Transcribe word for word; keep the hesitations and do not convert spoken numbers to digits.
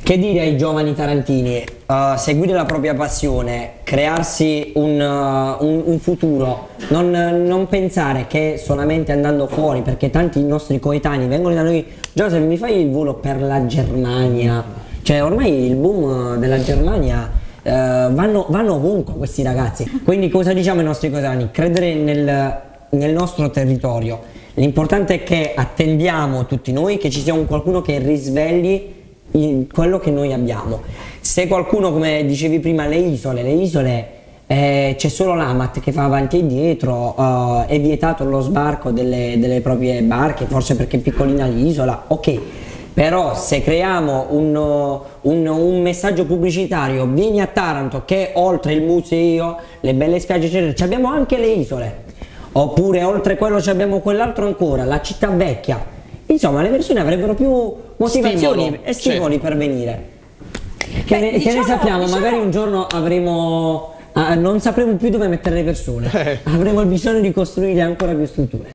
Che dire ai giovani tarantini? Uh, seguire la propria passione, crearsi un, uh, un, un futuro, non, non pensare che solamente andando fuori, perché tanti nostri coetanei vengono da noi. Joseph, mi fai il volo per la Germania? Cioè ormai il boom della Germania, uh, vanno, vanno ovunque questi ragazzi. Quindi cosa diciamo ai nostri coetanei? Credere nel, nel nostro territorio. L'importante è che attendiamo tutti noi che ci sia un qualcuno che risvegli quello che noi abbiamo. Se qualcuno, come dicevi prima, le isole, le isole eh, c'è solo l'Amat che fa avanti e dietro, uh, è vietato lo sbarco delle, delle proprie barche, forse perché è piccolina l'isola, ok, però se creiamo un, un, un messaggio pubblicitario, vieni a Taranto che oltre il museo, le belle spiagge eccetera, abbiamo anche le isole, oppure oltre quello abbiamo quell'altro ancora, la città vecchia. Insomma, le persone avrebbero più motivazioni Stimolo, e stimoli sì. per venire. Che, Beh, ne, diciamo, che ne sappiamo, diciamo... magari un giorno avremo, ah, non sapremo più dove mettere le persone, Eh. avremo il bisogno di costruire ancora più strutture.